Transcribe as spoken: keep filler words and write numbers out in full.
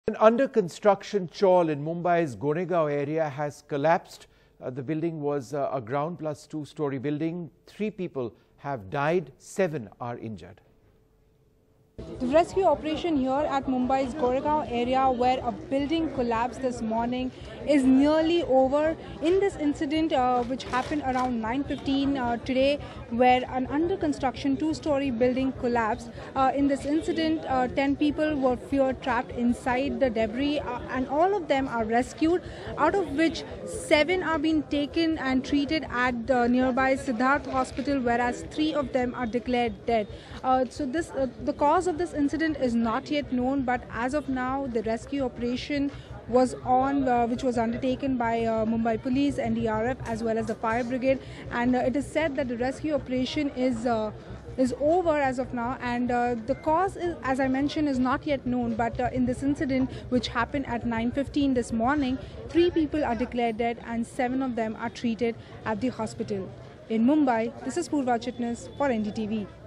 An under-construction chawl in Mumbai's Goregaon area has collapsed. Uh, the building was uh, a ground plus two-story building. Three people have died, seven are injured. The rescue operation here at Mumbai's Goregaon area, where a building collapsed this morning, is nearly over. In this incident, uh, which happened around nine fifteen uh, today, where an under construction two-story building collapsed. Uh, in this incident, uh, ten people were feared trapped inside the debris, uh, and all of them are rescued, out of which seven are being taken and treated at the nearby Siddharth Hospital, whereas three of them are declared dead. Uh, so this, uh, the cause of this incident is not yet known, but as of now, the rescue operation was on, uh, which was undertaken by uh, Mumbai Police, N D R F, as well as the fire brigade, and uh, it is said that the rescue operation is uh, is over as of now, and uh, the cause is, as I mentioned, is not yet known. But uh, in this incident, which happened at nine fifteen this morning, three people are declared dead and seven of them are treated at the hospital. In Mumbai, this is Purva Chitnis for N D T V.